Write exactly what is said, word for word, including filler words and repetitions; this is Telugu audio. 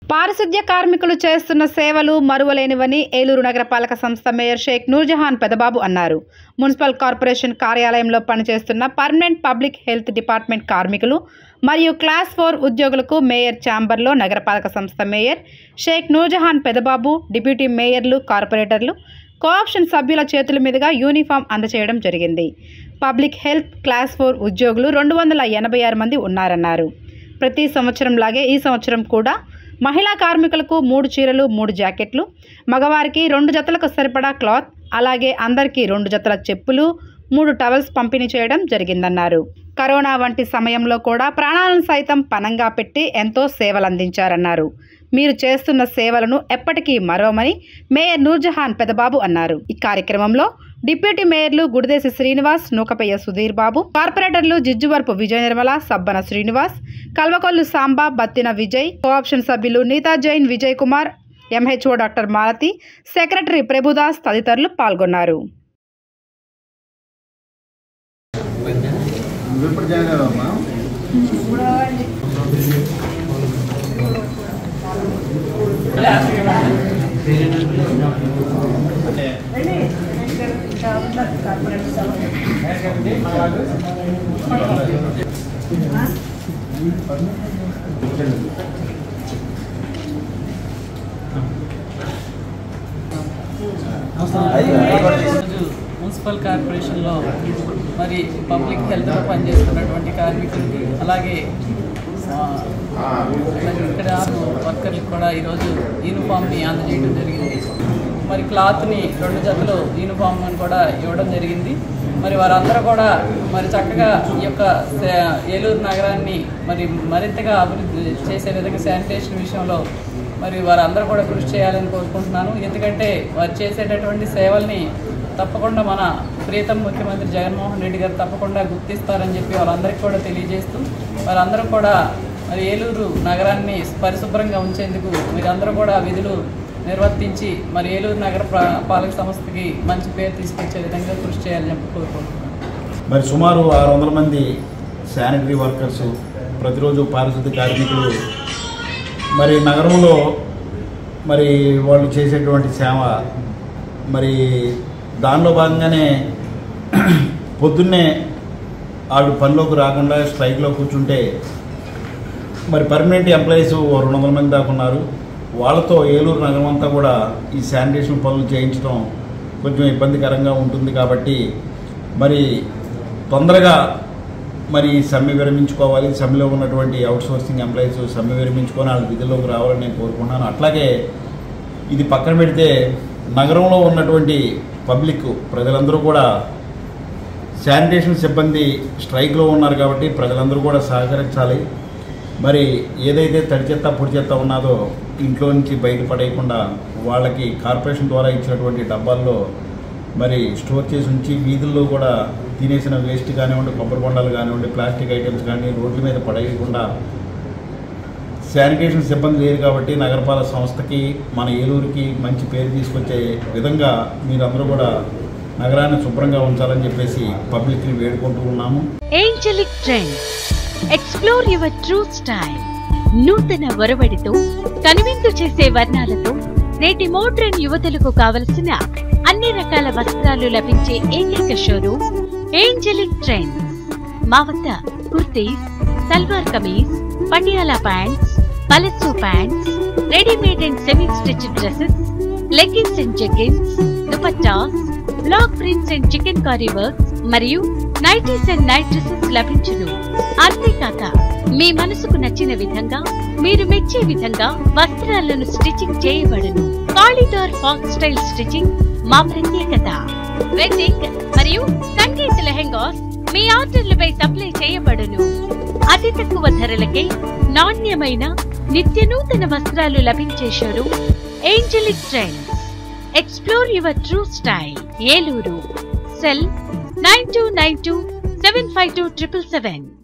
పారిశుద్ధ్య కార్మికులు చేస్తున్న సేవలు మరువలేనివని ఏలూరు నగరపాలక సంస్థ మేయర్ షేక్ నూర్జహాన్ పెదబాబు అన్నారు. మున్సిపల్ కార్పొరేషన్ కార్యాలయంలో పనిచేస్తున్న పర్మనెంట్ పబ్లిక్ హెల్త్ డిపార్ట్మెంట్ కార్మికులు మరియు క్లాస్ ఫోర్ ఉద్యోగులకు మేయర్ ఛాంబర్లో నగరపాలక సంస్థ మేయర్ షేక్ నూర్జహాన్ పెదబాబు, డిప్యూటీ మేయర్లు, కార్పొరేటర్లు, కోఆప్షన్ సభ్యుల చేతుల మీదుగా యూనిఫామ్ అందజేయడం జరిగింది. పబ్లిక్ హెల్త్ క్లాస్ ఫోర్ ఉద్యోగులు రెండు వందల ఎనభై ఆరు మంది ఉన్నారన్నారు. ప్రతి సంవత్సరంలాగే ఈ సంవత్సరం కూడా మహిళా కార్మికులకు మూడు చీరలు, మూడు జాకెట్లు, మగవారికి రెండు జతలకు సరిపడా క్లాత్, అలాగే అందరికీ రెండు జతల చెప్పులు, మూడు టవల్స్ పంపిణీ చేయడం జరిగిందన్నారు. కరోనా వంటి సమయంలో కూడా ప్రాణాలను సైతం పణంగా పెట్టి ఎంతో సేవలందించారన్నారు. మీరు చేస్తున్న సేవలను ఎప్పటికీ మరవమని మేయర్ నూర్జహాన్ పెదబాబు అన్నారు. ఈ కార్యక్రమంలో డిప్యూటీ మేయర్లు గుడిదేశి శ్రీనివాస్, నూకపయ్య సుధీర్ బాబు, కార్పొరేటర్లు జిజ్జువర్పు విజయ నిర్మల, సబ్బన శ్రీనివాస్, కల్వకొల్లు సాంబా, బత్తిన విజయ్, కోఆప్షన్ సభ్యులు Neeta Jain, Vijay Kumar, MHO doctor Malathi, secretary Prabhudas తదితరులు పాల్గొన్నారు. మున్సిపల్ కార్పొరేషన్లో మరి పబ్లిక్ హెల్త్లో పనిచేస్తున్నటువంటి కార్మికులకి అలాగే ఇక్కడ వర్కర్లకు కూడా ఈరోజు యూనిఫామ్ని అందజేయడం జరిగింది. మరి క్లాత్ని రెండు జతలు యూనిఫామ్ అని కూడా ఇవ్వడం జరిగింది. మరి వారందరూ కూడా మరి చక్కగా ఈ యొక్క ఏలూరు నగరాన్ని మరి మరింతగా అభివృద్ధి చేసే విధంగా శానిటేషన్ విషయంలో మరి వారందరూ కూడా కృషి చేయాలని కోరుకుంటున్నాను. ఎందుకంటే వారు చేసేటటువంటి సేవల్ని తప్పకుండా మన ప్రియతమ ముఖ్యమంత్రి జగన్మోహన్ రెడ్డి గారు తప్పకుండా గుర్తిస్తారని చెప్పి వాళ్ళందరికీ కూడా తెలియజేస్తూ వారందరూ కూడా మరి ఏలూరు నగరాన్ని పరిశుభ్రంగా ఉంచేందుకు మీరందరూ కూడా విధులు నిర్వర్తించి మరి ఏలూరు నగర పాలక సంస్థకి మంచి పేరు తీసుకొచ్చే విధంగా కృషి చేయాలని చెప్పి కోరుకుంటున్నాను. మరి సుమారు ఆరు వందల మంది శానిటరీ వర్కర్సు, ప్రతిరోజు పారిశుద్ధ్య కార్మికులు మరి నగరంలో మరి వాళ్ళు చేసేటువంటి సేవ మరి దానిలో భాగంగానే పొద్దున్నే వాళ్ళు పనిలోకి రాకుండా స్ట్రైక్లో కూర్చుంటే మరి పర్మనెంట్ ఎంప్లాయీస్ రెండు వందల మంది దాకా ఉన్నారు. వాళ్ళతో ఏలూరు నగరం అంతా కూడా ఈ శానిటేషన్ పనులు చేయించడం కొంచెం ఇబ్బందికరంగా ఉంటుంది. కాబట్టి మరి తొందరగా మరి సమ్మె విరమించుకోవాలి. సమ్మెలో ఉన్నటువంటి అవుట్సోర్సింగ్ ఎంప్లాయీస్ సమ్మె విరమించుకొని వాళ్ళ విధుల్లోకి రావాలని నేను కోరుకుంటున్నాను. అట్లాగే ఇది పక్కన పెడితే నగరంలో ఉన్నటువంటి పబ్లిక్ ప్రజలందరూ కూడా శానిటేషన్ సిబ్బంది స్ట్రైక్లో ఉన్నారు కాబట్టి ప్రజలందరూ కూడా సహకరించాలి. మరి ఏదైతే తడి చెత్త పొడి చెత్త ఉన్నదో ఇంట్లో నుంచి బయటపడేయకుండా వాళ్ళకి కార్పొరేషన్ ద్వారా ఇచ్చినటువంటి డబ్బాల్లో మరి స్టోర్ చేసి ఉంచి వీధుల్లో కూడా తినేసిన వేస్ట్ కానివ్వండి, కొబ్బరి బొండాలు కానివ్వండి, ప్లాస్టిక్ ఐటమ్స్ కానీ రోడ్ల మీద పడేయకుండా శానిటేషన్ సిబ్బంది లేరు కాబట్టి నగరపాలక సంస్థకి మన ఏలూరుకి మంచి పేరు తీసుకొచ్చే విధంగా మీరందరూ కూడా నగరాన్ని శుభ్రంగా ఉంచాలని చెప్పేసి పబ్లిక్ని వేడుకుంటూ ఉన్నాము. Angelic Trends, explore your true style. నూతన ఒరవడితో కనువిందు చేసే వర్ణాలతో నేటి మోడ్రన్ యువతులకు కావలసిన అన్ని రకాల వస్త్రాలు లభించే ఏకైక షోరూమ్ ఏంజెలిక్ ట్రెండ్స్. మా వద్ద kurtis, salwar kameez, Patiala pants, palazzo pants, readymade and semi stitched dresses, leggings and jeggings, dupattas, block prints and chikankari works మరియు నైటీస్ అండ్ నైట్ డ్రెస్సెస్ లభించును. అంతేకాక మీ మనసుకు నచ్చిన విధంగా మీరు మెచ్చే విధంగా వస్త్రాలను స్టిచ్చింగ్ చేయబడును. కాలిడార్ ఫాక్ స్టైల్ స్టిచ్చింగ్ మా ప్రత్యేకత. వెడ్డింగ్ మరియు సంగీత లెహెంగాస్ మీ ఆర్డర్లపై సప్లై చేయబడును. అతి తక్కువ ధరలకే నాణ్యమైన నిత్య నూతన వస్త్రాలు లభించే showroom Angelic Trends. Explore your true style. Eluru. Cell nine two nine two seven five two triple seven.